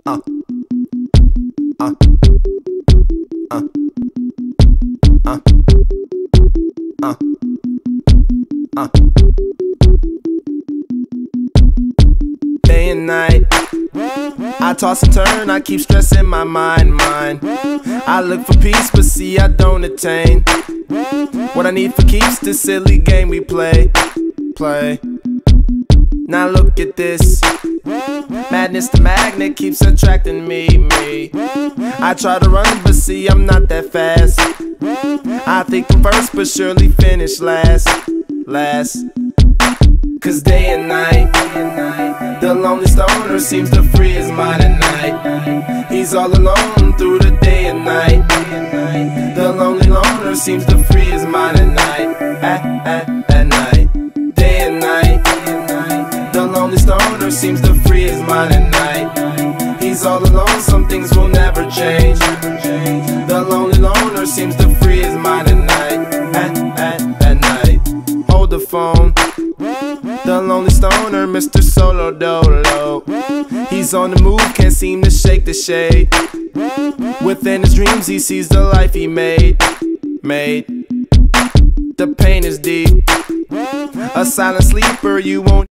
uh, uh, uh, uh, uh, uh. Day and night, I toss and turn, I keep stressing my mind. I look for peace, but see I don't attain what I need for keeps. This silly game we play. Now look at this madness, the magnet keeps attracting me. I try to run, but see I'm not that fast. I think I'm first, but surely finish last. Cause day and night, the lonely stoner seems to free his mind at night. He's all alone through the day and night. The lonely loner seems to free his mind at night. At night, day and night, the lonely stoner seems to free his mind at night. He's all alone, some things will never change. The lonely loner seems to free his mind at night. At night, hold the phone. The lonely stoner, Mr. Solo Dolo. He's on the move, can't seem to shake the shade. Within his dreams he sees the life he made. The pain is deep. A silent sleeper, you won't